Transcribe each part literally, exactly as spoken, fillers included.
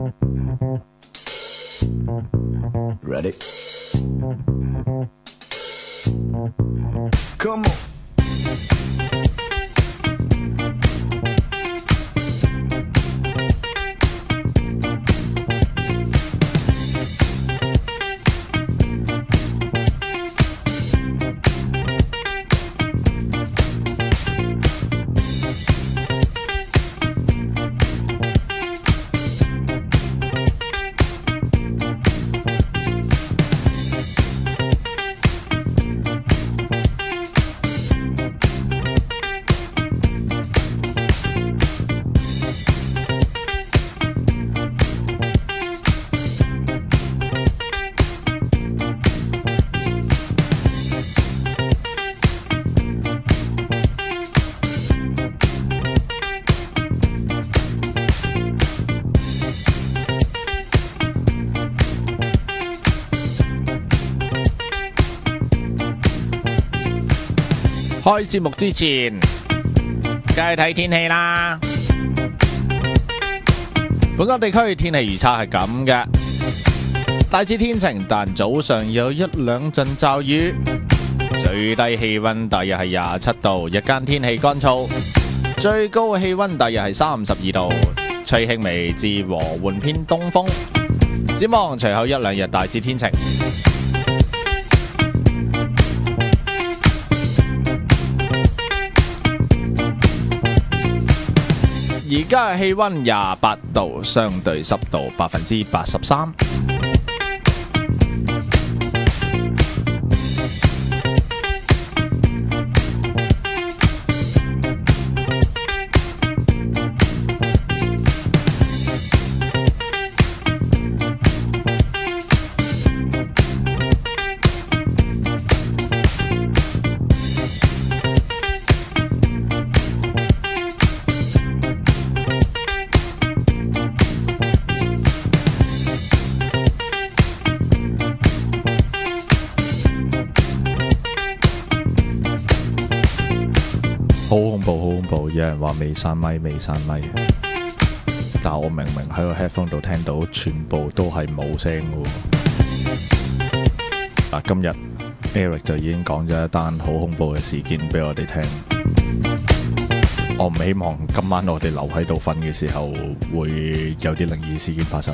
Ready? Come on. 開節目之前，梗係睇天氣啦。本港地區天氣預測係咁嘅，大致天晴，但早上有一兩陣驟雨。最低氣溫大約係廿七度，日間天氣乾燥，最高氣溫大約係三十二度，吹輕微至和緩偏東風。展望隨後一兩日大致天晴。而家嘅氣溫廿八度，相對濕度百分之八十三。好恐怖，好恐怖！有人話未閂咪，未閂咪，但我明明喺個 headphone 度聽到，全部都係冇聲嘅。嗱，今日 Eric 就已經講咗一單好恐怖嘅事件俾我哋聽。我唔希望今晚我哋留喺度瞓嘅時候會有啲靈異事件發生。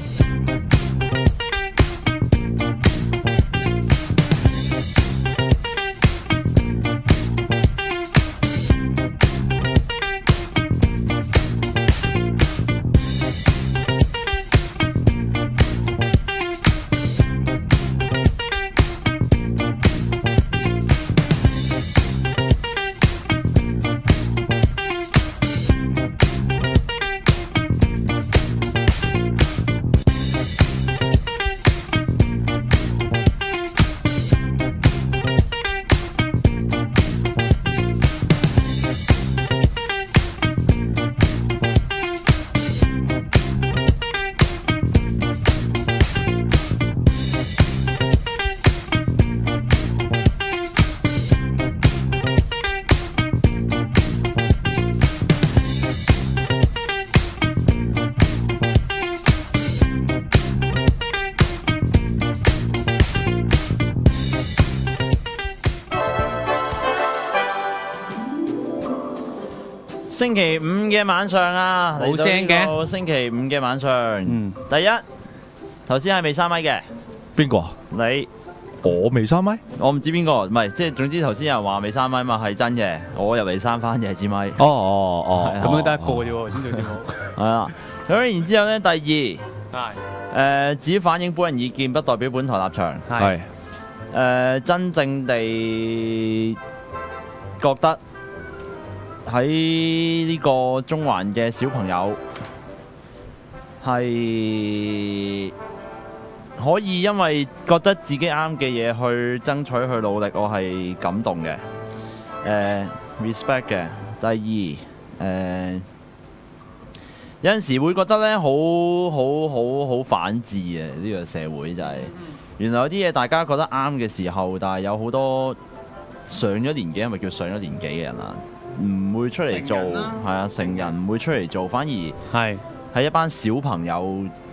星期五嘅晚上啊， 冇聲嘅。 星期五嘅晚上， 嗯， 第一頭先係未閂咪嘅， 邊個啊？ 你我未閂咪？ 我唔知邊個，唔係即係總之頭先有人話未閂咪嘛，係真嘅，我入嚟閂翻嘅支咪。 哦哦哦， 咁樣得一個啫喎，先做節目。 係啦，咁然之後咧，第二係誒，只反映本人意見，不代表本台立場。 係誒，真正地覺得喺呢個中環嘅小朋友係可以因為覺得自己啱嘅嘢去爭取去努力，我係感動嘅。誒 respect 嘅。第二誒有陣時會覺得咧，好好好好反智嘅呢個社會就係原來有啲嘢大家覺得啱嘅時候，但係有好多上咗年紀，係咪叫上咗年紀嘅人啊？唔會出嚟做，係啊，成人唔會出嚟做，反而係係一班小朋友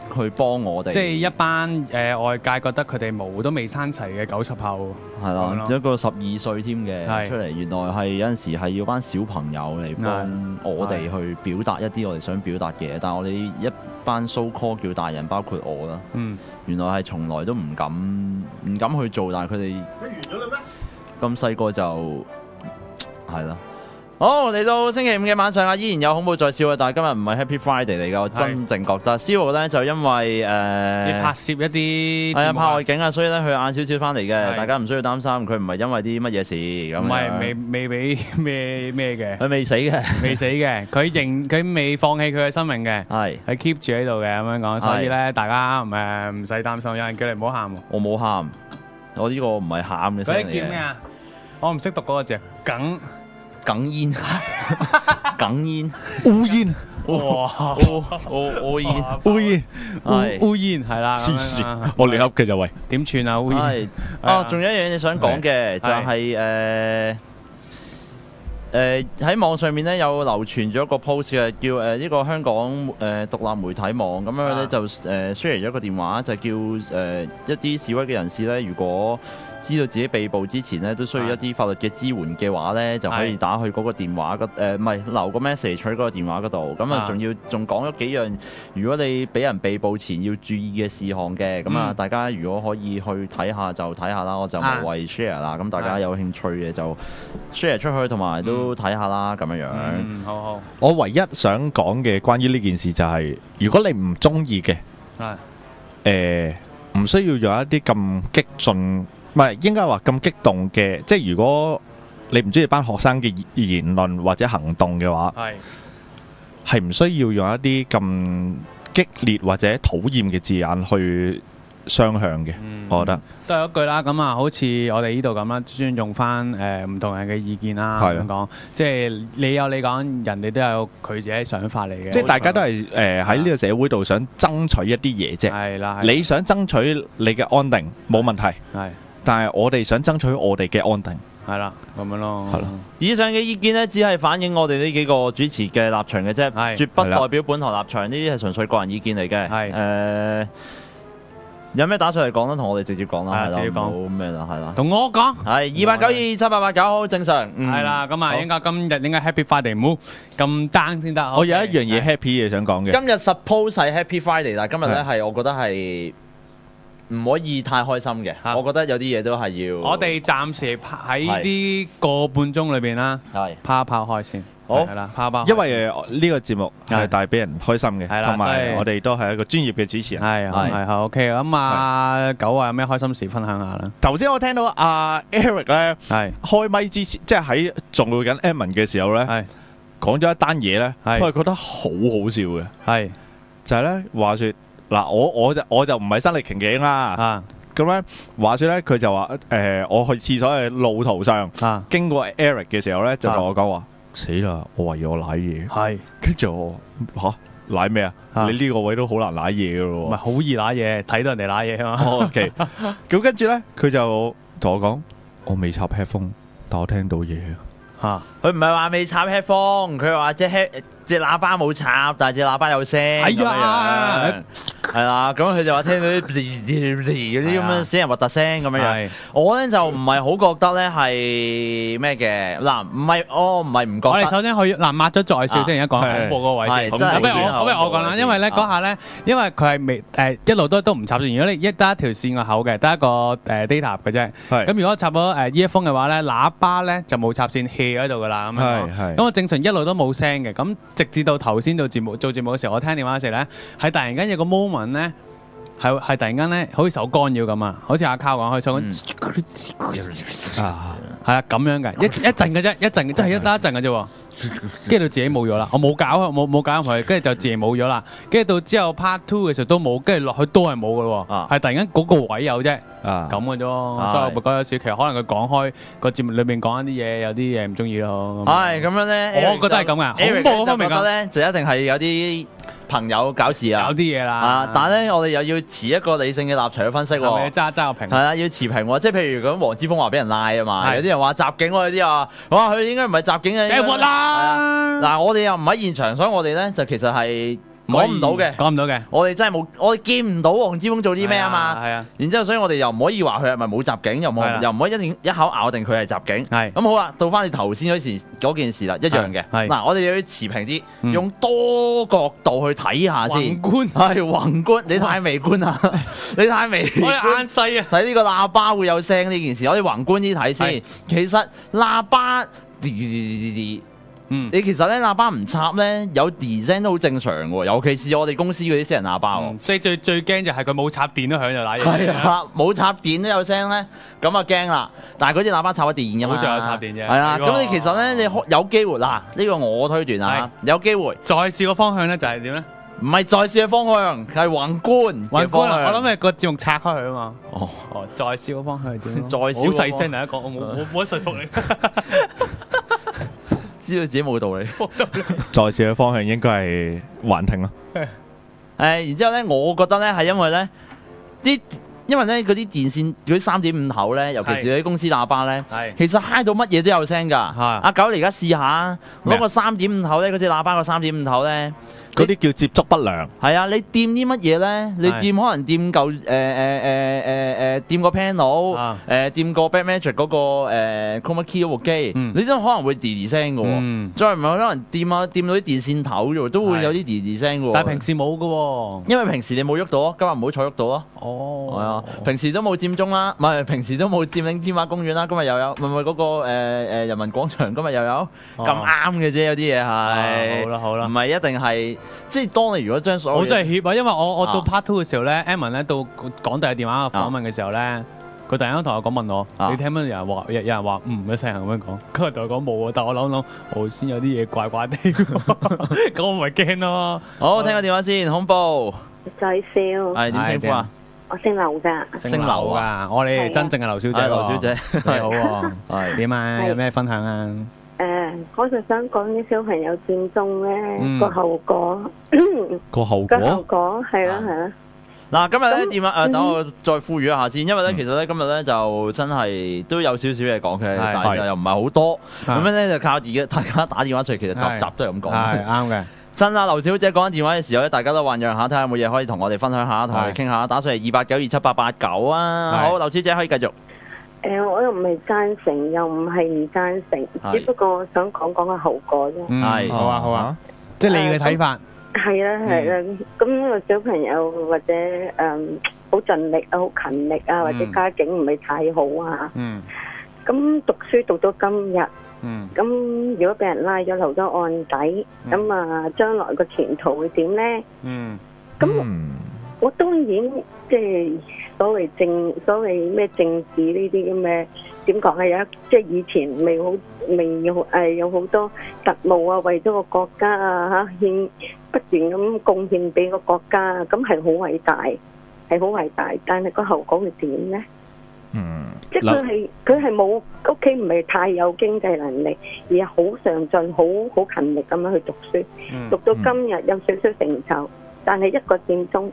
去幫我哋。 即係一班誒、呃、外界覺得佢哋毛都未生齊嘅九十後， 係啦，一個十二歲添嘅係出嚟，原來係有陣時係要班小朋友嚟幫我哋去表達一啲我哋想表達嘅嘢，但係我哋一班 so call 叫大人，包括我啦， 嗯， 原來係從來都唔敢唔敢去做，但係佢哋咁細個就係啦。好，嚟到星期五嘅晚上啊，依然有恐怖在笑嘅，但係今日唔係 Happy Friday 嚟㗎，我真正覺得 Zero 咧就因為誒、呃、 你拍攝一啲係啊節目啊拍外景啊，所以咧佢晏少少翻嚟嘅， 係大家唔需要擔心，佢唔係因為啲乜嘢事咁唔係樣未未俾咩咩嘅， 佢未死嘅， 未死嘅，佢仍佢未放棄佢嘅生命嘅， 係佢 keep 住喺度嘅咁樣講，所以咧大家誒唔使擔心，有人叫你唔好喊喎。 我冇喊，我呢個唔係喊嘅聲嗰嚟嘅， 啲叫咩啊？我唔識讀嗰個字，梗哽咽，哽咽， 烏煙， 哇！ 烏烏烏煙， 烏煙， 係烏烏煙係啦， 黐咁樣線，我亂噏嘅就喂， 點串啊烏煙？ 係啊，仲有一樣嘢想講嘅就係誒。誒喺網上面咧有流傳咗一個 post 嘅，叫誒呢個香港誒、呃、獨立媒體網咁樣咧啊就誒 share 咗一個電話，就叫誒、呃、一啲示威嘅人士咧，如果知道自己被捕之前咧，都需要一啲法律嘅支援嘅話咧，就可以打去嗰個電話嗰誒唔係留個 message 喺嗰個電話嗰度，咁啊仲要仲講咗幾樣，如果你俾人被捕前要注意嘅事項嘅，咁啊、 嗯大家如果可以去睇下就睇下啦，我就無謂 share 啦，咁大家有興趣嘅就 share 出去，同埋都睇下啦，咁樣樣。 嗯，好好， 我唯一想講嘅關於呢件事就係、如果你唔中意嘅， 係誒唔需要有一啲咁激進，唔係應該話咁激動嘅，即係如果你唔中意班學生嘅言論或者行動嘅話， 係係唔需要用一啲咁激烈或者討厭嘅字眼去雙向嘅， 嗯我覺得都係一句啦。咁啊，好似我哋呢度咁啦，尊重翻誒唔同人嘅意見啦。 係啊咁講，即係你有你講，人哋都有佢自己想法嚟嘅。 即係大家都係誒喺呢個社會度想爭取一啲嘢啫。 係啦，係你想爭取你嘅安定冇問題， 係但係我哋想爭取我哋嘅安定。 係啦，咁樣咯。 係咯以上嘅意見呢，只係反映我哋呢幾個主持嘅立場嘅啫， 係絕不係啦代表本台立場。呢啲係純粹個人意見嚟嘅。 係誒，有咩打上嚟講啦？同我哋直接講啦，係啦， 係直接講唔好咩啦，係啦。 同我講。 係二八九二七八八九，好正常。嗯係啦，咁啊， 好應該今日應該 Happy Friday，唔好咁 down 先得。 我有一樣嘢係 happy 嘢想講嘅， 今日 suppose 係 Happy Friday，但係今日咧係係我覺得係唔可以太開心嘅。 嚇我覺得有啲嘢都係要我哋暫時喺呢個半鐘裏邊啦， 係拋一拋開先。 好係啦，拋一拋開。 因為呢個節目係帶俾人開心嘅， 係啦同埋所以我哋都係一個專業嘅主持人。 係係係好 OK，咁啊九啊有咩開心事分享下啦？ 頭先我聽到阿 Eric 咧係開咪之前，即係喺做緊 Edmond 嘅時候咧， 係講咗一單嘢咧， 係我係覺得好好笑嘅， 係就係咧話説嗱，我我就我就唔係身歷其境啦， 啊咁咧話説咧佢就話誒，我去廁所嘅路途上啊經過 Eric 嘅時候咧，就同我講話死啦，我懷疑我舐嘢， 係， 跟住我嚇舐咩啊？ 啊你呢個位都好難舐嘢嘅咯喎。 唔係好易揦嘢，睇到人哋揦嘢啊嘛。 哦 OK，咁跟住咧，佢就同我講：我未插 headphone，但我聽到嘢。 嚇佢唔係話未插 headphone，佢話隻 head 隻喇叭冇插，但係隻喇叭有聲。 哎呀咁樣係啦，咁佢就話聽到啲嗰啲咁樣死人核突聲咁樣樣。 係我咧就唔係好覺得咧係咩嘅，嗱唔係我唔係唔覺得。 我哋首先去嗱抹咗再笑先，而家講恐怖嗰個位先。 係真係咁不如我， 先咁不如我講啦，因為咧嗰下咧，因為佢係未誒一路都都唔插線。如果你一得一條線個口嘅，得一個誒 data 嘅啫。 係咁如果插咗誒 earphone 嘅話咧，喇叭咧就冇插線 hea 喺度噶啦。咁樣講係係咁我正常一路都冇聲嘅。咁直至到頭先到節目做節目嘅時候，我聽電話嘅時候咧，係突然間有個 moment 咧。係係突然間咧，好似受干擾咁啊！好似阿卡講，好似受緊啊， 係啊咁樣嘅，一一陣嘅啫，一陣真係一得一陣嘅啫喎。跟住到自己冇咗啦，我冇搞冇冇搞入去，跟住就自然冇咗啦。跟住到之後 part two 嘅時候都冇，跟住落去都係冇嘅咯喎。 啊係突然間嗰個位有啫， 啊咁嘅啫。 係所以我咪覺得有時其實可能佢講開個節目裏面講一啲嘢，有啲嘢唔中意咯。 係咁樣咧， 我覺得係咁噶， Eric 恐怖嗰方面咁， 就覺得咧就一定係有啲朋友搞事啊有。啲嘢啦啊！。但係咧，我哋又要持一個理性嘅立場去分析係咪喎。 揸揸個平係？啊，要持平喎，即係譬如咁，黃之鋒話俾人拉啊嘛， 係有啲人話襲警喎，有啲話哇佢應該唔係襲警嘅， 梗係活啦係啊嗱，我哋又唔喺現場，所以我哋咧就其實係講唔到嘅， 講唔到嘅。 我哋真係冇，我哋見唔到黃之鋒做啲咩啊嘛。 係啊， 然之後，所以我哋又唔可以話佢係咪冇襲警，又係啦冇又唔可以一定一口咬定佢係襲警。 係咁好啦，到翻你頭先嗰時嗰件事啦，一樣嘅。 係嗱，我哋要持平啲， 嗯用多角度去睇下先。 宏觀， 係宏觀，你太微觀啦，你太微觀。 我哋眼細啊！ 睇呢個喇叭會有聲呢件事，我哋宏觀啲睇先係。 其實喇叭， 嗯， 你其實咧喇叭唔插咧，有 D 聲都好正常喎，尤其是我哋公司嗰啲私人喇叭喎。 嗯即係最最驚就係佢冇插電都響就揦嘢。 係啊，冇插電都有聲咧，咁啊驚啦！但係嗰啲喇叭插咗電㗎嘛， 好在有插電啫係啊， 係喎咁你其實咧，你可有機會嗱，呢個我推斷啊，有機會再試個方向咧就係點咧？ 唔係再試嘅方向，係宏觀宏觀啊！ 嘅方向。 我諗係個節目拆開佢啊嘛。 哦， 哦，再試個方向係點咯？ 再試個好方細聲第一講，我冇冇冇得說服你。 知道自己冇道理。 再試嘅方向應該係環停咯。 誒，然之後咧，我覺得咧係因為咧啲，因為咧嗰啲電線嗰啲三點五口咧，尤其是嗰啲公司喇叭咧， 係其實嗨到乜嘢都有聲㗎。阿九，你而家試下咩啊攞個三點五口咧，嗰隻喇叭個三點五口咧。 嗰啲叫接觸不良。 係啊，你掂啲乜嘢咧？你掂可能掂嚿誒誒誒誒誒掂個 panel， 啊誒掂個 Blackmagic 嗰個誒 chroma key 嗰部機， 嗯你都可能會滴滴聲嘅喎。 嗯， 再唔係可能掂下掂到啲電線頭啫喎，都會有啲滴滴聲嘅喎。 但係平時冇嘅喎。 因為平時你冇喐到啊，今日唔好彩喐到啊。 哦， 係啊，平時都冇佔中啦，唔係平時都冇佔領天馬公園啦，今日又有，唔係唔係嗰個誒誒人民廣場，今日又有，咁啱嘅啫，有啲嘢係。 好啦好啦唔係一定係，即係當你如果將所有我真係怯啊，因為我我到啊 part two 嘅時候咧，Edmond 咧到講第二電話訪問嘅時候咧，佢突然間同我講問我， 啊你聽唔聽有人話有有人話嗯一世人咁樣講，跟住同佢講冇啊，但我諗諗我先有啲嘢怪怪地，咁我咪驚咯。 好，聽個電話先，恐怖再笑， 係點稱呼啊？ 我姓劉噶， 姓劉啊㗎，我哋真正嘅劉小姐喎， 係劉小姐你好喎， 係點啊？ 係有咩分享啊？ 誒，我就想講啲小朋友佔中咧嗯個後果， 個後個後果果係啦係啦， 嗱，今日咧咁電話誒，等我再呼籲一下先，因為咧嗯其實咧今日咧就真係都有少少嘢講嘅， 係但係就又唔係好多， 啊咁樣咧就靠而家大家打電話出嚟，其實集集都係咁講。 係啱嘅。 真啊，劉小姐講緊電話嘅時候咧，大家都醖釀下，睇下有冇嘢可以同我哋分享下，同我哋係傾下，打上嚟二八九二七八八九啊！ 係好，劉小姐可以繼續。 誒，我又唔係贊成，又唔係唔贊成， 係只不過想講講個後果啫。 嗯係好啊好啊，即係你嘅睇法。 係啦係啦，咁個小朋友或者誒好盡力啊，好勤力啊，或者嗯家境唔係太好啊， 嗯咁讀書讀到今日。 嗯咁如果俾人拉咗留咗案底，咁啊將來個前途會點呢？ 嗯咁嗯我當然即係所謂政所謂咩政治呢啲咁嘅點講係有即係以前未好未有誒有好多特務啊，為咗個國家啊嚇獻不斷咁貢獻俾個國家啊，咁係好偉大，係好偉大，但係個後果會點呢？ 嗯， 即係佢係佢係冇屋企唔係太有經濟能力，而係好上進、好好勤力咁樣去讀書， 嗯讀到今日有少少成就，但係一個佔中，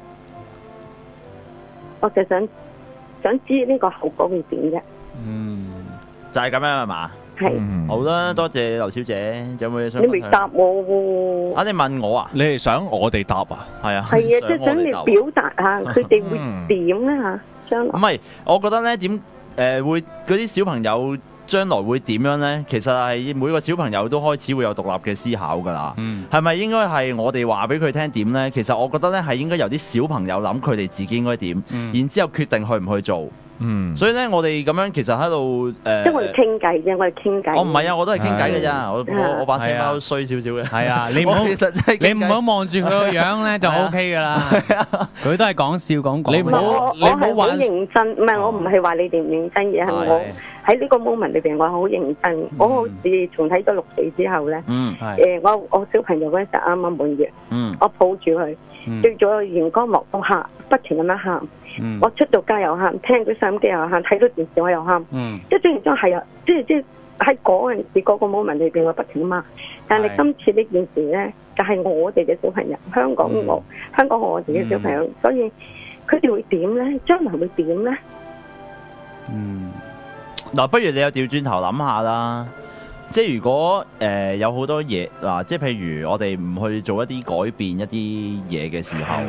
我就想想知呢個後果會點啫？ 嗯， 就係咁樣係嘛？ 係嗯好啦，多謝劉小姐，仲有冇嘢想你分享？ 未答我喎？ 啊，你問我啊？ 你係想我哋答啊？ 係啊， 係啊，即係想你我哋答表達下佢哋會點咧嚇？將來唔係，我覺得咧點誒會嗰啲小朋友將來會點樣咧？其實係每個小朋友都開始會有獨立嘅思考㗎啦。 嗯係咪應該係我哋話俾佢聽點咧？其實我覺得咧係應該由啲小朋友諗佢哋自己應該點， 嗯然之後決定去唔去做。 嗯， 所以咧，我哋咁樣其實喺度誒， 即係我哋傾偈啫，我哋傾偈。 我唔係啊，我都係傾偈嘅咋，我我我把聲係啊包衰少少嘅。 係啊，你唔好我其實真係傾偈你唔好望住佢個樣咧就係啊 O K 噶啦，佢都係講笑講講。 你唔好唔係我你唔好我係好玩認真，唔係我唔係話你哋唔認真，而係我喺呢個 moment 裏邊，我好認真。我好自從睇咗六四之後咧， 嗯係誒，我我小朋友嗰陣時啱啱滿月， 嗯我抱住佢， 嗯對住個熒光幕都喊，不停咁樣喊。 嗯我出到街又喊，聽佢收音機又喊，睇到電視我又喊。 嗯即係雖然都係啊，即係即係喺嗰陣時嗰個 moment 裏邊，我不停咁喊。但係係今次呢件事咧，就係我哋嘅小朋友，香港嗯我香港我哋嘅小朋友，所以佢哋會點咧？將來會點咧？ 嗯嗱，不如你又調轉頭諗下啦。 即係如果誒、呃、有好多嘢嗱，即係譬如我哋唔去做一啲改變一啲嘢嘅時候。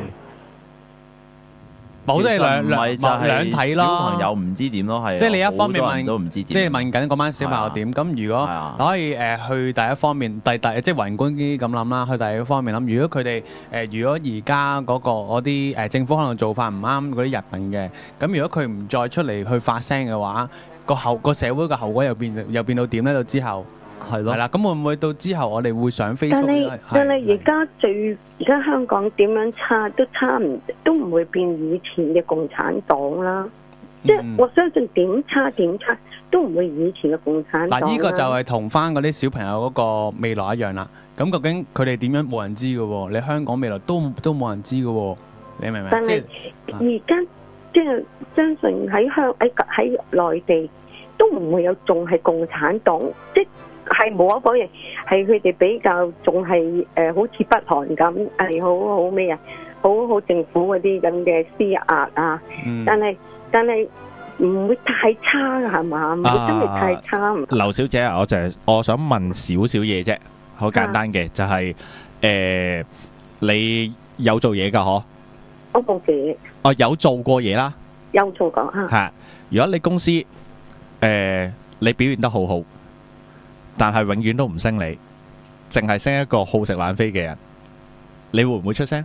冇都係兩兩兩就係兩睇咯。 小朋友唔知點咯，係即係你一方面好多人問都唔知點， 即係問緊嗰班小朋友點。咁如果係啊可以誒去第一方面，第第即係宏觀啲咁諗啦，去第二方面諗。如果佢哋誒，如果而家嗰個嗰啲誒政府可能做法唔啱嗰啲人民嘅，咁如果佢唔再出嚟去發聲嘅話，個後個社會嘅後果又變又變到點咧？到之後係咯， 係啦，咁會唔會到之後我哋會上 Facebook？ 但係但係而家最而家香港點樣差都差唔都唔會變以前嘅共產黨啦。即係我相信點差點差都唔會以前嘅共產黨啦。 嗱，呢個就係同翻嗰啲小朋友嗰個未來一樣啦。咁究竟佢哋點樣冇人知嘅喎？你香港未來都都冇人知嘅喎，你明唔明？ 但係而家即係相信喺香喺喺內地都唔會有仲係共產黨，即係冇一個嘢係佢哋比較仲係誒好似北韓咁係好好咩啊，好好政府嗰啲咁嘅施壓啊， 嗯、 但係但係唔會太差㗎係嘛？唔會真係太差。 劉小姐啊，我就係我想問少少嘢啫，好簡單嘅，就係誒你有做嘢㗎嗬？ 我冇嘢。 哦，有做過嘢啦。 有做過嚇。 係，如果你公司誒你表現得好好，但係永遠都唔升你，淨係升一個好食懶飛嘅人，你會唔會出聲？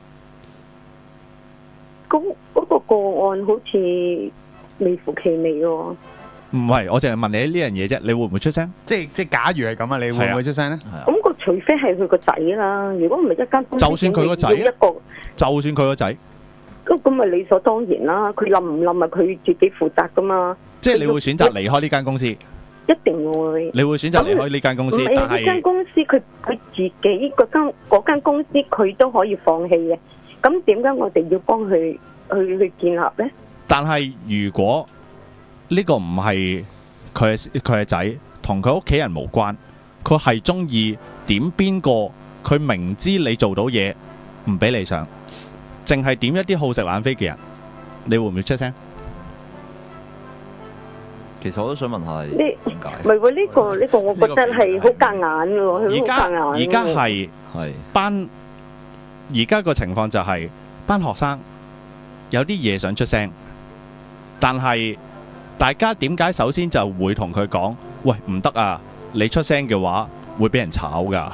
嗰嗰個個案好似微乎其微喎。 唔係，我淨係問你呢樣嘢啫，你會唔會出聲？ 即係即係，假如係咁啊，你會唔會出聲咧？ 咁個除非係佢個仔啦，如果唔係一間公司， 就算佢個仔， 一個， 就算佢個仔， 咁咁咪理所當然啦。佢冧唔冧啊？佢自己負責噶嘛。 即係你會選擇離開呢間公司？ 一定會。 你會選擇離開呢間公司，但係呢間公司佢佢自己嗰間嗰間公司佢都可以放棄嘅。咁點解我哋要幫佢去去建立咧？ 但係如果呢個唔係佢佢嘅仔，同佢屋企人無關，佢係中意點邊個，佢明知你做到嘢唔俾你上，淨係點一啲好食懶飛嘅人，你會唔會出聲？ 其實我都想問下你點解？ 唔係喎，呢個呢個我覺得係好夾硬喎， 而家而家係係班而家個情況就係班學生有啲嘢想出聲，但係大家點解首先就會同佢講：喂，唔得啊！你出聲嘅話會俾人炒㗎，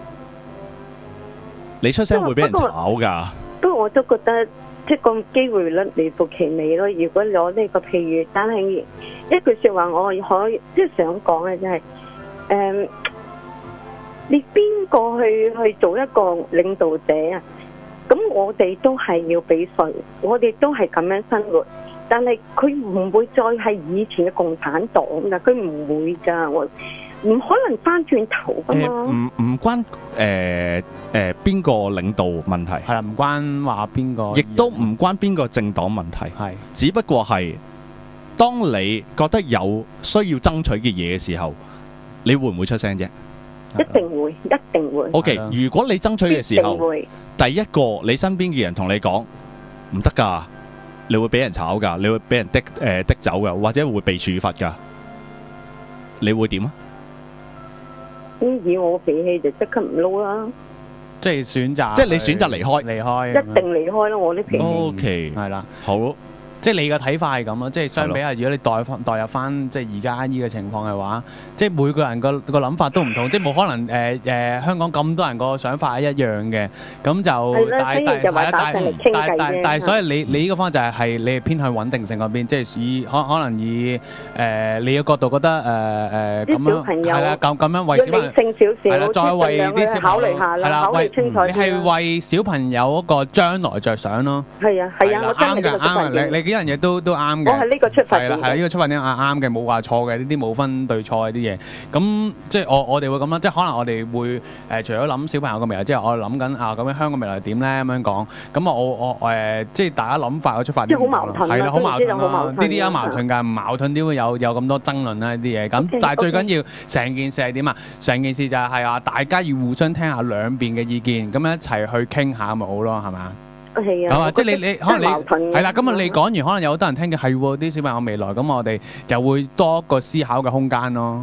你出聲會俾人炒㗎。 不過我都覺得即係個機會率微乎其微咯。如果攞呢個譬喻，但係一句説話我可以即係想講嘅就係誒，你邊個去去做一個領導者啊？咁我哋都係要俾稅，我哋都係咁樣生活。但係佢唔會再係以前嘅共產黨㗎，佢唔會㗎，我唔可能翻轉頭㗎嘛。 唔唔關誒誒邊個領導問題， 係啦，唔關話邊個， 亦都唔關邊個政黨問題， 係， 只不過係當你覺得有需要爭取嘅嘢嘅時候，你會唔會出聲啫？ 一定會，一定會。 OK，如果你爭取嘅時候， 會第一個你身邊嘅人同你講唔得㗎。你會俾人炒㗎，你會俾人的誒的走㗎，或者會被處罰㗎。你會點啊？ 咁以我脾氣就即刻唔撈啦。 即係選擇， 即係你選擇離開， 離開， 一定離開咯。我啲脾氣。 O K， 係啦， 好。 即係你嘅睇法係咁咯，即係相比下，如果你代翻代入翻即係而家呢個情況嘅話，即係每個人個個諗法都唔同，即係冇可能誒誒香港咁多人個想法係一樣嘅，咁就但係但係係啦，但係但係但係所以你你呢個方法就係係你係偏向穩定性嗰邊，即係以可可能以誒你嘅角度覺得誒誒咁樣係啦，咁咁樣為小朋友係啦，再為啲小朋友係啦，為你係為小朋友嗰個將來着想咯。係啊係啊，我真係呢個出發點。你你呢樣嘢都都啱嘅， 我係呢個出發點， 係啦係啦，呢個出發點啱啱嘅，冇話錯嘅，呢啲冇分對錯嘅啲嘢。咁即係我我哋會咁啦，即係可能我哋會誒除咗諗小朋友嘅未來之後，我哋諗緊啊咁樣香港未來點咧咁樣講。咁我我誒即係大家諗法嘅出發點， 即係好矛盾，係啦， 好矛盾啦，呢啲有矛盾㗎，唔矛盾點會有有咁多爭論啦呢啲嘢。咁但係最緊要成件事係點啊？成件事就係係話大家要互相聽下兩邊嘅意見，咁樣一齊去傾下咪好咯，係嘛？ 係啊， 即係你你可能你係啦，咁啊你講完，可能有好多人聽嘅係喎，啲小朋友未來，咁我哋又會多一個思考嘅空間咯。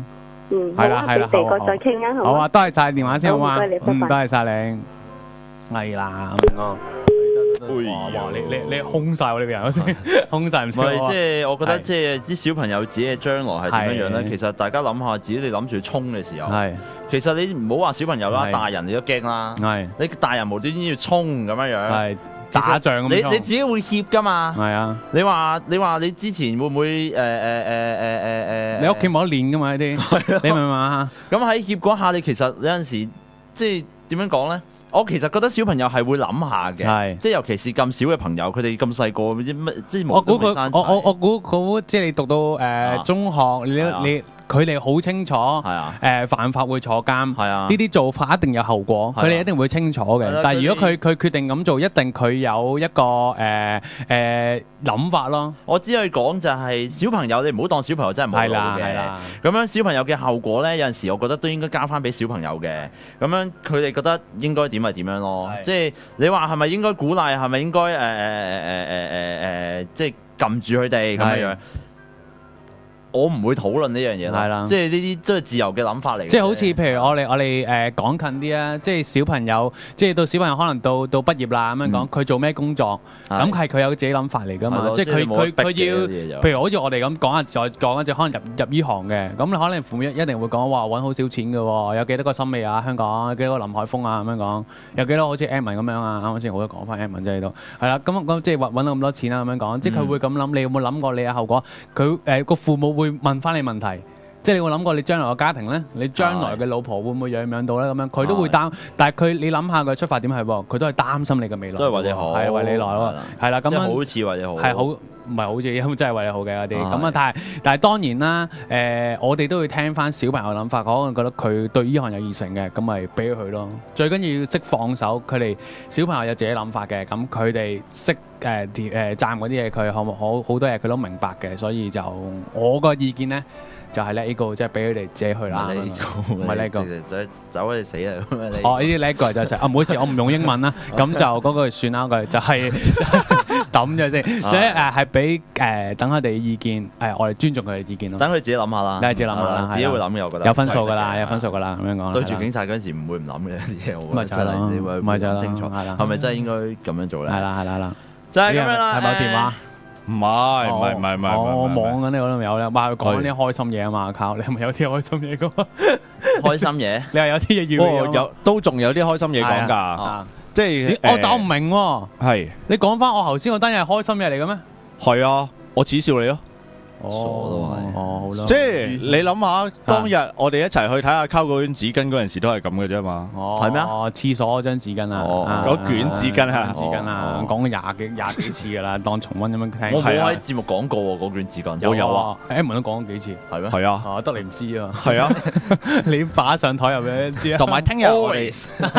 嗯， 係啦係啦， 好啊，俾第好個再傾啊， 好啊， 好啊， 多謝晒電話先好嘛， 好唔該你拜拜嗯，多謝晒你，係啦咁樣咯。哇哇！你你你空晒喎呢邊人，好似空晒唔唔少係即係我覺得係即係啲小朋友自己嘅將來係點樣樣咧？ 係其實大家諗下，自己你諗住衝嘅時候， 係其實你唔好話小朋友啦， 係大人你都驚啦。 係你大人無端端要衝咁樣樣， 係打仗咁樣你你自己會怯噶嘛？ 係啊！ 你話你話你之前會唔會誒誒誒誒誒誒？ 你屋企冇得練噶嘛呢啲，你明唔明啊？ 咁喺怯嗰下，你其實有陣時即係點樣講咧？我其實覺得小朋友係會諗下嘅， 係即係尤其是咁少嘅朋友，佢哋咁細個，唔知乜即係我估佢無端生我我我估估即係你讀到誒啊中學，你係啊你佢哋好清楚係啊誒犯法會坐監。 係啊呢啲做法一定有後果， 係啊佢哋一定會清楚係啦。 嘅但係如果佢佢佢決定咁做，一定佢有一個誒誒諗法咯。 我只可以講就係小朋友，你唔好當小朋友真係冇係啦腦嘅。 係啦， 咁樣小朋友嘅後果咧，有陣時我覺得都應該交翻俾小朋友嘅。咁樣佢哋覺得應該點係點樣咯。 係即係你話係咪應該鼓勵？係咪應該誒誒誒誒誒誒，即係撳住佢哋咁樣樣？我唔會討論呢樣嘢係啦即係呢啲都係自由嘅諗法嚟嘅。 即係好似譬如我哋我哋誒講近啲啊，即係小朋友，即係到小朋友可能到到畢業啦咁樣講，佢做咩工作，咁係佢有自己諗法嚟㗎嘛。 係咯即係佢即係冇得佢佢逼嘅要有啲嘢就， 譬如好似我哋咁講下，再講一隻可能入入呢行嘅，咁你可能父母一一定會講話揾好少錢嘅喎，有幾多個森美啊香港，有幾多個林海峰啊咁樣講，有幾多好似 Edmond 咁樣啊，啱啱先好多講翻 Edmond 啫喺度，係啦，咁咁即係揾揾到咁多錢啊咁樣講，即係佢會咁諗，你有冇諗過你嘅後果？佢誒個父母會問翻你問題。即係你會諗過你將來嘅家庭咧，你將來嘅老婆會唔會養唔養到咧？咁樣佢都會擔，但係佢你諗下佢出發點係喎，佢都係擔心你嘅未來， 都係為你好， 係為你來咯，係啦，咁樣即係好似為你好， 係好唔係好似咁真係為你好嘅嗰啲， 係咁啊但係但係當然啦，誒我哋都會聽翻小朋友諗法，可能覺得佢對呢行有熱誠嘅，咁咪俾佢咯。最緊要識放手，佢哋小朋友有自己諗法嘅，咁佢哋識。誒誒誒賺嗰啲嘢，佢好好好多嘢佢都明白嘅，所以就我個意見咧就係咧呢個即係俾佢哋自己去啦， 唔係呢個，直接走你死啦咁樣你。 哦，呢啲呢個就係啊，唔好意思，我唔用英文啦，咁就嗰句算啦，嗰句就係抌咗先，所以誒係俾誒等佢哋意見，誒我哋尊重佢哋意見咯。 等佢自己諗下啦， 你係自己諗下啦， 自己會諗嘅，我覺得有分數㗎啦，有分數㗎啦，咁樣講。 對住警察嗰陣時唔會唔諗嘅啲嘢，我咪就係咯， 你會咪就係諗清楚， 係啦， 係咪真係應該咁樣做咧？ 係啦係啦係啦， 就係咁樣啦。 係咪有電話？ 唔係唔係唔係唔係， 我望緊你嗰度有咧，哇！佢講啲開心嘢啊嘛，靠！你係咪有啲開心嘢講？ 開心嘢？ 你係有啲嘢預備哦，有都仲有啲開心嘢講㗎，即係我但我唔明喎。 係你講翻我頭先嗰單嘢係開心嘢嚟嘅咩？ 係啊，我恥笑你咯。 傻都係， 哦好啦， 即係你諗下，當日我哋一齊去睇下溝嗰卷紙巾嗰陣時都係咁嘅啫嘛。 哦， 係咩？ 哦，廁所嗰張紙巾啊， 嗰卷紙巾啊， 紙巾啊，講咗廿幾廿幾次㗎啦，當重溫咁樣聽。 我冇喺節目講過喎，嗰卷紙巾。 我有啊 ，Edmond 都講咗幾次， 係咩？ 係啊， 啊得你唔知啊， 係啊， 你擺上台入邊知啊。 同埋聽日我哋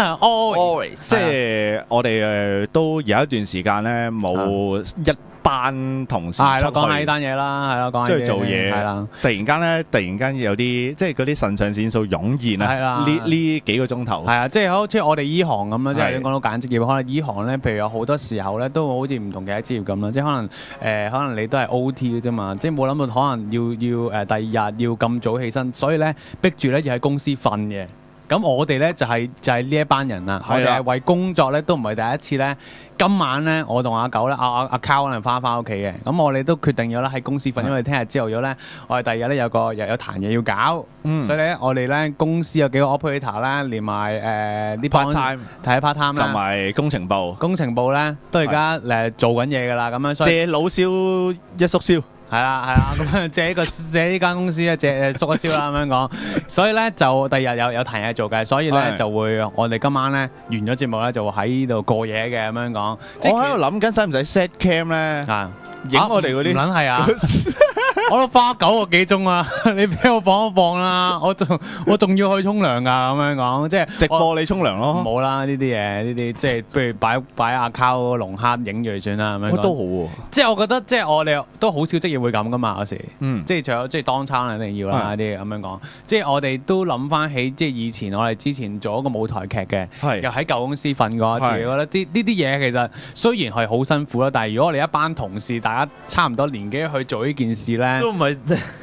always 即係我哋誒都有一段時間咧冇一班同事係咯，講下呢出去， 單嘢啦，係咯，講下出去做嘢， 係啦。 突然間咧，突然間有啲即係嗰啲腎上腺素湧現係啦啊！呢呢幾個鐘頭係啊，即係好似我哋依行咁啦，即係係你講到揀職業，可能依行咧，譬如有好多時候咧，都好似唔同嘅職業咁啦，即係可能誒、呃，可能你都係 O T 嘅啫嘛，即係冇諗到可能要要誒、呃、第二日要咁早起身，所以咧逼住咧要喺公司瞓嘅。咁我哋咧就係、是、就係、是、呢一班人啦，我哋係為工作咧都唔係第一次咧。今晚咧，我同阿九咧，阿阿阿 Carl 可能翻返屋企嘅，咁我哋都決定咗啦喺公司瞓，因為聽日朝頭早咧，我哋第二日咧有個又有壇嘢要搞， 嗯所以咧我哋咧公司有幾個 operator 啦，連埋誒啲 part time 睇 part time 就啦， 埋工程部， 工程部咧都而家誒做緊嘢㗎啦，咁樣所以借老燒一宿燒。 係啦係啦，咁樣借呢個借呢間公司咧借誒縮一燒啦咁樣講，所以咧就第二日有有壇嘢做嘅，所以咧係就會我哋今晚咧完咗節目咧就會喺呢度過夜嘅咁樣講。 我喺度諗緊使唔使 set cam 咧， 啊影我哋嗰啲唔撚係啊！我都花九個幾鐘啊！你俾我放一放啦，我仲我仲要去沖涼㗎咁樣講，即係直播你沖涼咯。 冇啦呢啲嘢，呢啲即係不如擺擺阿卡嗰個龍蝦影住算啦咁樣講。 都好喎， 即係我覺得即係我哋都好少職業會咁噶嘛，有時。 嗯， 即係除咗即係當餐一定要啦啲咁樣講。即係我哋都諗翻起，即係以前我哋之前做一個舞台劇嘅， 係又喺舊公司瞓過一次，覺得啲呢啲嘢其實雖然係好辛苦啦，但係如果我哋一班同事大家差唔多年紀去做呢件事咧， 都唔係。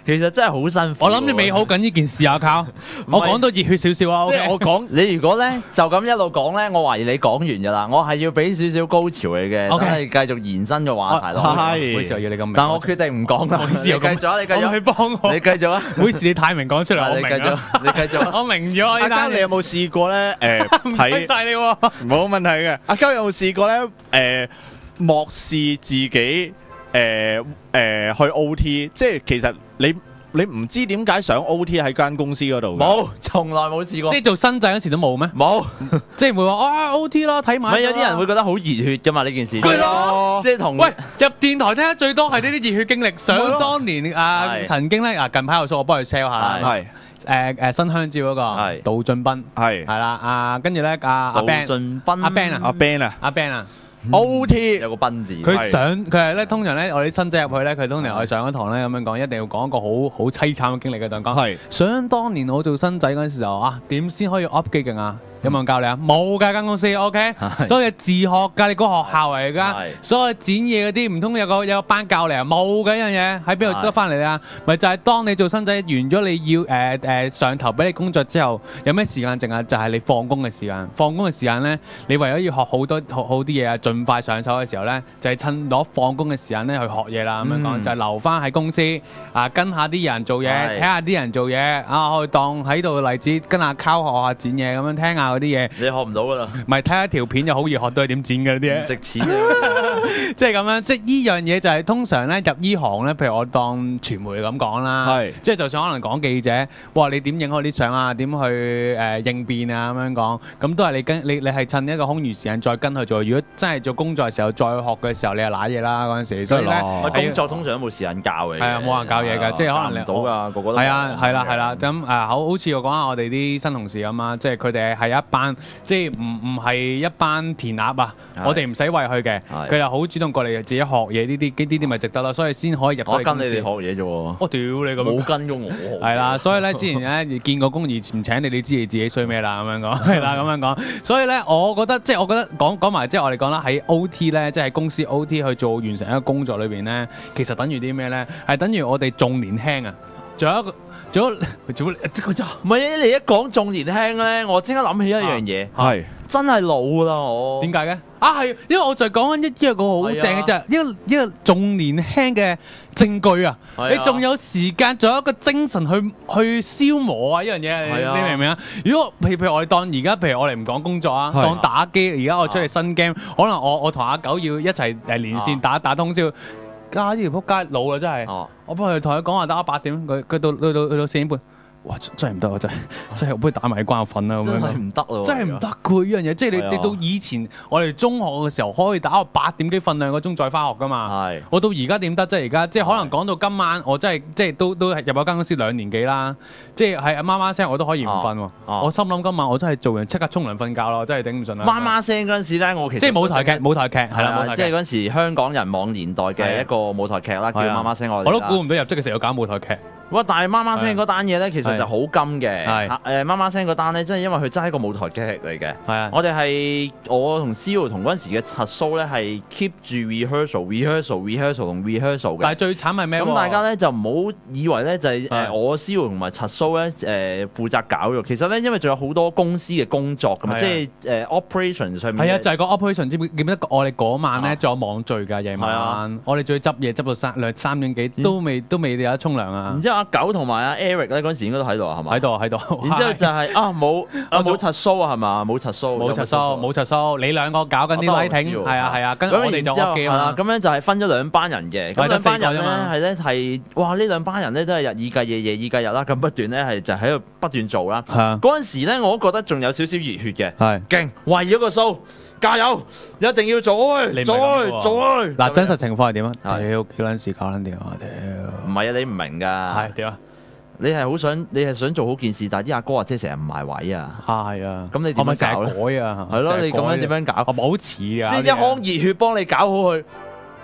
其實真係好辛苦。 我諗你美好緊呢件事啊，靠！我講到熱血少少啊， 即係我講你如果咧就咁一路講咧，我懷疑你講完㗎啦。我係要俾少少高潮你嘅，等係繼續延伸個話題咯。 唔好意思要你咁明， 但我決定唔講啦。 唔好意思， 你繼續啊，你繼續。 去幫我。 你繼續啊。 唔好意思，你太明講出嚟，我明啦。 你繼續， 我明咗。 阿嘉，你有冇試過咧？誒， 唔該晒你喎。 冇問題嘅。阿嘉有冇試過咧？誒，漠視自己誒誒去 O T，即係其實你。你唔知點解想 O T 喺間公司嗰度？ 冇，從來冇試過。 即係做新仔嗰時都冇咩？ 冇， 即係唔會話啊 O T 啦，睇埋。 唔係有啲人會覺得好熱血㗎嘛呢件事。 係咯， 即係同喂入電台聽得最多係呢啲熱血經歷。想當年啊，曾經咧啊近排有數我幫佢 sell 下啦。係誒誒新香蕉嗰個杜俊斌係係啦啊，跟住咧阿阿 Ben 杜俊斌阿 Ben 啊阿 Ben 啊阿 Ben 啊。 O T 有個斌字， 佢上佢係咧，通常咧我哋啲新仔入去咧，佢通常我哋上一堂咧咁樣講，一定要講一個好好凄慘嘅經歷嘅，就講係想當年我做新仔嗰陣時候啊，點先可以 up 機勁啊？有冇人教你啊？冇㗎間公司 ，OK，所以自學㗎，你個學校嚟㗎，所以剪嘢嗰啲唔通有個有個班教你啊？冇㗎一樣嘢，喺邊度得翻嚟啊？咪就係當你做新仔完咗，你要誒誒上頭俾你工作之後，有咩時間剩啊？就係你放工嘅時間。放工嘅時間咧，你為咗要學好多學好啲嘢啊，盡快上手嘅時候咧，就係趁攞放工嘅時間咧去學嘢啦。咁樣講就係留翻喺公司啊，跟下啲人做嘢，睇下啲人做嘢啊，可以當喺度例子跟阿 Cow 學下剪嘢咁樣聽下。嗰啲嘢你學唔到噶啦， 唔係睇一條片就好易學到係點剪嘅啲嘢， 值錢啊！ 即係咁樣，即係依樣嘢就係通常咧入依行咧，譬如我當傳媒咁講啦，係即係就算可能講記者，哇你點影好啲相啊，點去誒應變啊咁樣講，咁都係你跟你你係趁一個空餘時間再跟去做。如果真係做工作嘅時候再學嘅時候，你係揦嘢啦嗰陣時，所以咧工作通常都冇時間教嘅， 係啊冇人教嘢㗎，即係可能你到㗎，個個都係啊係啦係啦，咁誒好好似我講下我哋啲新同事咁啊，即係佢哋係一班即係唔唔係一班填鴨啊！我哋唔使餵佢嘅，佢又好主動過嚟自己學嘢，呢啲呢啲咪值得咯，所以先可以入到嚟公司。我跟你哋學嘢啫喎！我屌你咁冇跟咗我。 係啦，所以咧之前咧見過工而唔請你，你知你自己衰咩啦咁樣講，係啦咁樣講。所以咧，我覺得即係我覺得講講埋即係我哋講啦，喺 O T 咧，即係公司 O T 去做完成一個工作裏邊咧，其實等於啲咩咧？係等於我哋仲年輕啊！仲有一個。做做做做， 唔係你一講仲年輕咧，我即刻諗起一樣嘢，係真係老啦我。點解嘅？ 啊係，因為我就講緊一一個好正嘅就係一個一個仲年輕嘅證據啊！你仲有時間，仲有一個精神去去消磨啊！呢樣嘢，你明唔明啊？如果譬如譬如我哋當而家譬如我哋唔講工作啊，當打機，而家我出嚟新 game，可能我我同阿九要一齊誒連線打打通宵。家呢條撲街老啦真係，哦、我幫佢同佢講話打八點，佢佢到去到去到四點半。哇！真係唔得啊！真係真係，我不如打埋關我瞓啦咁樣。真係唔得咯！真係唔得㗎呢樣嘢，即係你你到以前我哋中學嘅時候可以打到八點幾瞓兩個鐘再翻學㗎嘛。係。我到而家點得啫？而家即係可能講到今晚，我真係即係都都入咗間公司兩年幾啦。即係係媽媽聲我都可以唔瞓喎。我心諗今晚我真係做完即刻沖涼瞓覺咯，真係頂唔順啦。媽媽聲嗰陣時咧，我其實即係舞台劇，舞台劇係啦，即係嗰陣時香港人網年代嘅一個舞台劇啦，叫媽媽聲我哋。我都估唔到入職嘅時候搞舞台劇。哇！但係媽媽聲嗰單嘢咧，其實就好金嘅。係誒媽媽聲嗰單咧，真係因為佢真係一個舞台劇嚟嘅。係啊，我哋係我同 C O 同嗰陣時嘅柒 show 咧，係 keep 住 rehearsal、rehearsal、rehearsal 同 rehearsal 嘅。但係最慘係咩？咁大家咧就唔好以為咧就係誒我 C O 同埋柒 show 咧誒負責搞咗。其實咧，因為仲有好多公司嘅工作㗎嘛，即係誒 operation 上面。係啊，就係個 operation。知唔記得我哋嗰晚咧仲有網聚㗎夜晚。我哋仲要執嘢執到三兩三點幾，都未都未有得沖涼啊。然之後阿九同埋阿 Eric 咧嗰陣時應該都喺度係嘛？喺度喺度。然之後就係啊冇啊冇柒 show 啊係嘛？冇柒 show。冇柒 show 冇柒 show。你兩個搞緊啲 lighting 係啊係啊，跟住我哋就係啦。咁樣就係分咗兩班人嘅。咁兩班人咧係咧係哇呢兩班人咧都係日以繼夜夜以繼日啦，咁不斷咧係就喺度不斷做啦。係啊。嗰陣時咧我都覺得仲有少少熱血嘅。係。勁為咗個 show。加油！一定要做，再做。嗱，真實情況係點啊？屌，幾撚時搞撚掂啊！屌，唔係啊，你唔明㗎。係點啊？你係好想，你係想做好件事，但係啲阿哥阿姐成日唔埋位啊。係啊。咁你點樣搞咧？改啊。係咯，你咁樣點樣搞？我冇好似啊。即係一腔熱血幫你搞好佢。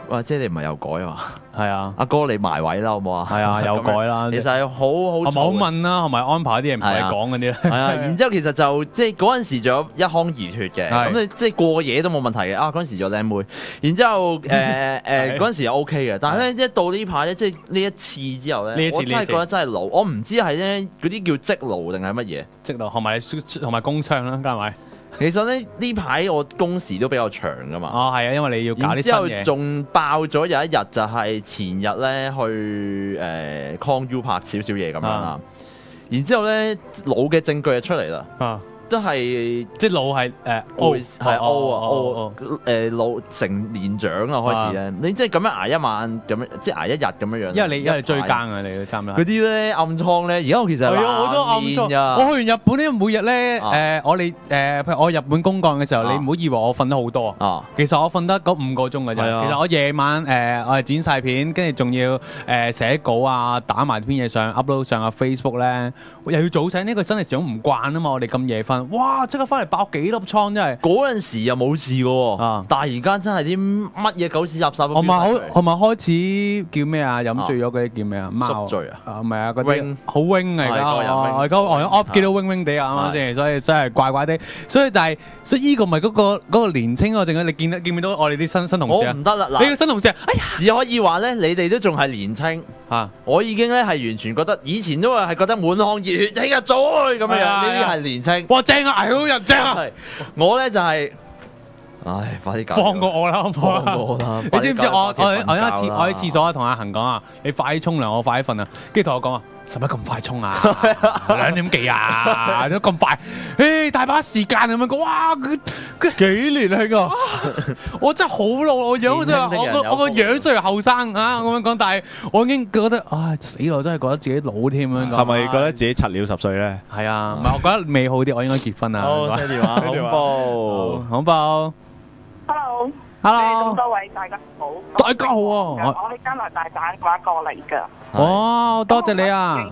哇！即係你唔係又改啊？ 係啊， 阿哥你埋位啦，好唔好啊？ 係啊，有改啦。 其實係好好係咪好問啦，同埋安排啲嘢唔同你講嗰啲咧。 係啊，然之後其實就即係嗰陣時仲有一腔熱血嘅，咁你即係過夜都冇問題嘅。啊嗰陣時仲有靚妹，然之後誒誒嗰陣時又 OK 嘅，但係咧一到呢排咧，即係呢一次之後咧，我真係覺得真係老。我唔知係咧嗰啲叫積勞定係乜嘢？ 積勞同埋同埋工傷啦，加埋。 其實咧呢排我工時都比較長噶嘛。 哦，係啊，因為你要搞啲新嘢。 然之後仲爆咗有一日就係前日咧去誒 Con U 拍少少嘢咁樣啦。然之後咧老嘅證據就出嚟啦。啊都係即係老係誒 O 係 O 啊 O 誒老成年長啊開始咧，你即係咁樣捱一晚咁樣，即係捱一日咁樣樣。 因為你因為追更啊，你都差唔多。 嗰啲咧暗瘡咧，而家我其實係好多暗瘡。我去完日本咧，每日咧誒我哋誒譬如我日本公幹嘅時候，你唔好以為我瞓得好多啊。其實我瞓得嗰五個鐘嘅啫。其實我夜晚誒我係剪晒片，跟住仲要誒寫稿啊，打埋篇嘢上 upload 上個 Facebook 咧，又要早醒。呢個身體上唔慣啊嘛，我哋咁夜瞓。哇！即刻翻嚟爆幾粒瘡，真係嗰陣時又冇事嘅喎，啊、但係而家真係啲乜嘢狗屎垃圾都飆出嚟。同埋好，同埋開始叫咩啊？飲醉咗嗰啲叫咩啊？貓醉啊？啊唔係啊，嗰啲好 wing 嚟㗎，我而家我我見到 wing wing 地啊，啱啱先？所以真係怪怪地。所以但係，所以依個咪嗰個嗰個年青嗰陣，你見得見唔見到我哋啲新新同事啊？我唔得啦，嗱，你個新同事啊，哎呀，只可以話咧，你哋都仲係年青嚇，我已經咧係完全覺得以前都係覺得滿腔熱血，聽日早咁樣樣，呢啲係年青。哇，正啊！好人正啊！我咧就係，唉，快啲放過我啦，放過我啦！你知唔知我我我有一次我喺廁所同阿恒講啊，你快啲沖涼，我快啲瞓啊！跟住同我講啊，使乜咁快沖啊？兩點幾啊？都咁快？誒，大把時間咁樣講，哇！佢幾年輕啊！我真係好老，我樣真係我個我個樣雖然後生啊咁樣講，但係我已經覺得唉死咯，真係覺得自己老添咁樣講。係咪覺得自己柒了十歲咧？係啊，唔係我覺得未好啲，我應該結婚啊！好，聽電話，恐怖，恐怖。Hello，Hello，咁多位大家好，大家好啊！我喺加拿大打電話過嚟㗎。哦，多謝你啊！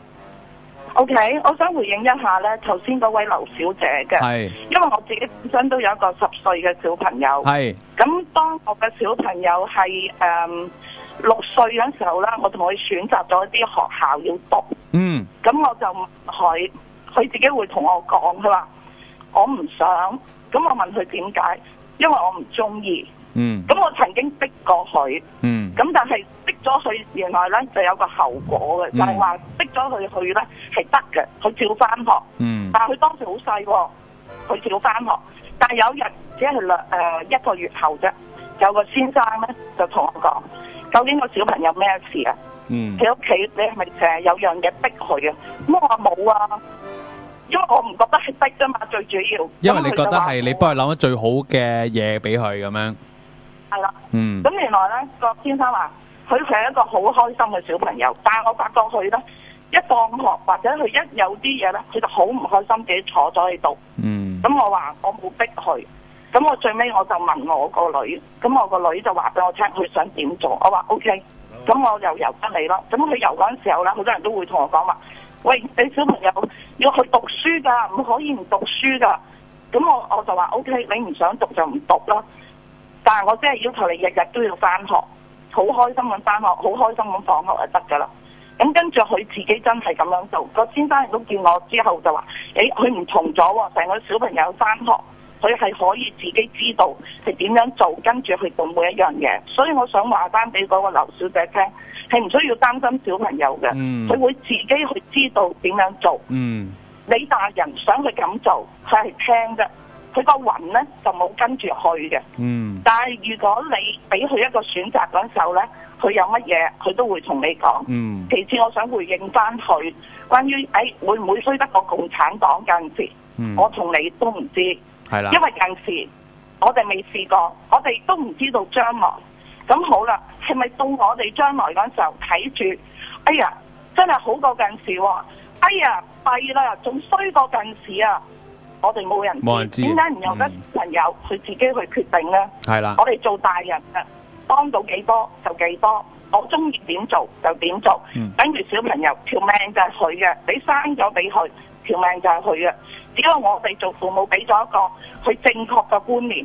OK， 我想回應一下咧，頭先嗰位劉小姐嘅，係，因為我自己本身都有一個十歲嘅小朋友，係，咁當我嘅小朋友係誒六歲嗰時候咧，我同佢選擇咗一啲學校要讀，嗯，咁我就問佢，佢自己會同我講，佢話我唔想，咁我問佢點解，因為我唔中意。嗯，咁我曾經逼過佢，嗯，咁但係逼咗佢，原來咧就有個後果嘅，嗯、就係話逼咗佢去咧係得嘅，佢照翻學，嗯，但係佢當時好細喎，佢照翻學，但係有一日只係兩誒一個月後啫，有個先生咧就同我講，究竟個小朋友咩事啊？嗯，喺屋企你係咪成日有樣嘢逼佢啊？咁我話冇啊。因為我唔覺得係逼啫嘛，最主要。因為你覺得係你幫佢諗咗最好嘅嘢俾佢咁樣。係啦。嗯。咁原來咧，個先生話佢係一個好開心嘅小朋友，但係我發覺佢咧一放學或者佢一有啲嘢咧，佢就好唔開心，自己坐咗喺度。嗯。咁我話我冇逼佢，咁我最尾我就問我個女，咁我個女就話俾我聽佢想點做，我話 OK，咁我又由得你咯。咁佢游嗰陣時候咧，好多人都會同我講話。喂，你小朋友要去讀書㗎，唔可以唔讀書㗎。咁我我就話 O K，你唔想讀就唔讀啦。但係我真係要求你日日都要翻學，好開心咁翻學，好開心咁放學就得㗎啦。咁跟住佢自己真係咁樣做，個先生亦都見我之後就話：誒，佢唔同咗喎，成個小朋友翻學，佢係可以自己知道係點樣做，跟住去做每一樣嘢。所以我想話翻俾嗰個劉小姐聽。係唔需要擔心小朋友嘅，佢、嗯、會自己去知道點樣做。嗯、你大人想佢咁做，佢係聽啫，佢個魂咧就冇跟住去嘅。嗯、但係如果你俾佢一個選擇嗰陣時候咧，佢有乜嘢佢都會同你講。嗯、其次，我想回應翻佢關於誒、哎、會唔會衰得過共產黨嗰陣時，嗯、我同你都唔知，係啦，因為嗰陣時我哋未試過，我哋都唔知道將來。咁好啦，係咪到我哋將來嗰陣時候睇住？哎呀，真係好過近時喎、哦！哎呀，弊啦，仲衰過近時啊！我哋冇人知，點解唔由得朋友佢自己去決定咧？係啦、嗯，我哋做大人啊，幫到幾多就幾多，我中意點做就點做。嗯、跟住小朋友條命就係佢嘅，你生咗俾佢，條命就係佢嘅。只要我哋做父母俾咗一個佢正確嘅觀念。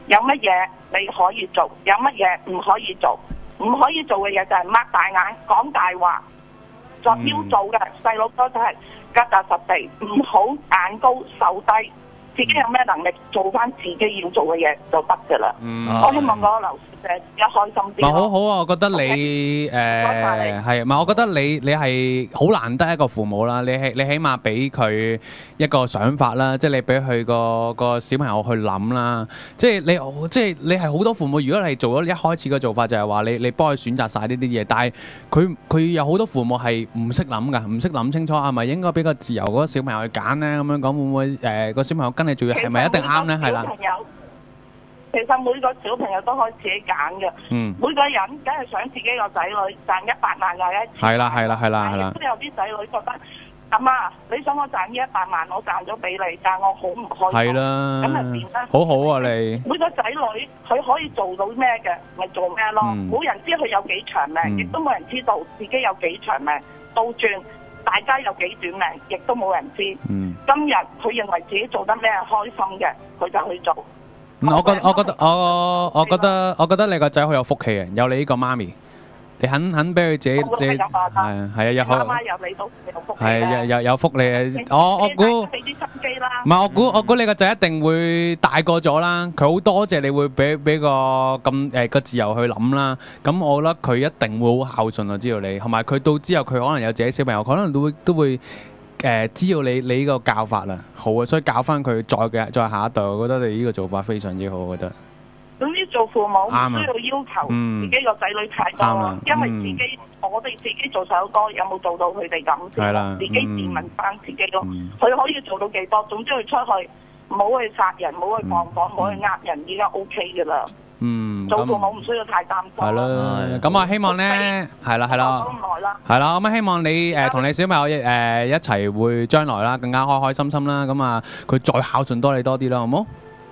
有乜嘢你可以做，有乜嘢唔可以做。唔可以做嘅嘢就係擘大眼講大話，作要做嘅細佬哥就係腳踏實地，唔好眼高手低，自己有咩能力做翻自己要做嘅嘢就得㗎啦。 嗯， 我希望嗰個劉小姐而家開心啲咯。 唔係好好啊！我覺得你誒係，唔係我覺得你你係好難得一個父母啦。你係你起碼俾佢一個想法啦，即係你俾佢個個小朋友去諗啦。即係你即係你係好多父母，如果你做咗一開始嘅做法就係話你你幫佢選擇晒呢啲嘢，但係佢佢有好多父母係唔識諗㗎，唔識諗清楚係咪應該俾個自由嗰個小朋友去揀咧？咁樣講會唔會誒個小朋友跟你做嘢係咪一定啱咧？係啦。 其實每個小朋友都可以自己揀嘅， 嗯、 每個人梗係想自己個仔女賺一百萬或者一千萬。 係啦係啦係啦係啦。 都有啲仔女覺得，阿媽你想我賺呢一百萬，我賺咗俾你，但係我好唔開心。 係啦。 咁咪變啦。 好好啊你。 每個仔女佢可以做到咩嘅，咪做咩咯？冇、嗯、人知佢有幾長命，亦、嗯、都冇人知道自己有幾長命。倒轉，大家有幾短命，亦都冇人知。嗯、今日佢認為自己做得咩開心嘅，佢就去做。 我覺我覺得我我覺得我覺得你個仔好有福氣嘅，有你呢個媽咪，你肯肯俾佢自己自己係啊係啊有媽媽有你都有福氣係有有有福利。我我估俾啲心機啦。 唔係我估我估你個仔一定會大個咗啦，佢好多謝你會俾俾個咁誒個自由去諗啦。咁我覺得佢一定會好孝順啊，知道你，同埋佢到之後佢可能有自己小朋友，可能都會都會。誒、呃、知道你你呢個教法啦，好啊，所以教翻佢再嘅再下一代，我覺得你呢個做法非常之好，我覺得。 總之做父母唔需要要求自己個仔女太多啦，因為自己、嗯、我哋自己做首歌有冇做到佢哋咁先，自己自問翻自己咯。佢、嗯、可以做到幾多？總之佢出去唔好去殺人，唔好去放火，唔好、嗯、去呃人，已經 O K 噶啦。嗯，做父母唔需要太擔心。係咯， 咁啊希望咧，係啦係啦，係啦，咁啊希望你誒同你小朋友誒一齊會將來啦，更加開開心心啦，咁啊佢再孝順多你多啲啦，好冇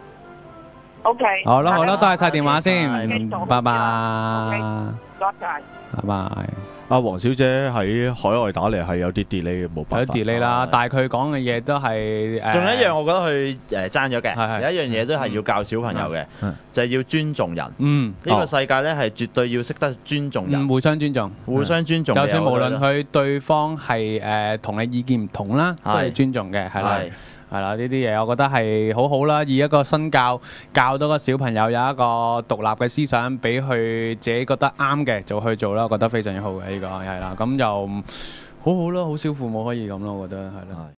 ？O K。好啦好啦，多謝晒電話先，拜拜。 多謝。 拜拜。 阿黃小姐喺海外打嚟係有啲 delay 嘅，冇辦法。 有 delay 啦，但係佢講嘅嘢都係誒。 仲有一樣，我覺得佢誒爭咗嘅，有一樣嘢都係要教小朋友嘅，就係要尊重人。嗯，呢個世界咧係絕對要識得尊重人，互相尊重，互相尊重。就算無論佢對方係誒同你意見唔同啦，都係尊重嘅，係啦。係啦，呢啲嘢我覺得係好好啦，以一個身教教到個小朋友有一個獨立嘅思想，俾佢自己覺得啱嘅就去做啦，我覺得非常之好嘅呢個係啦，咁就好好咯，好少父母可以咁咯，我覺得係啦。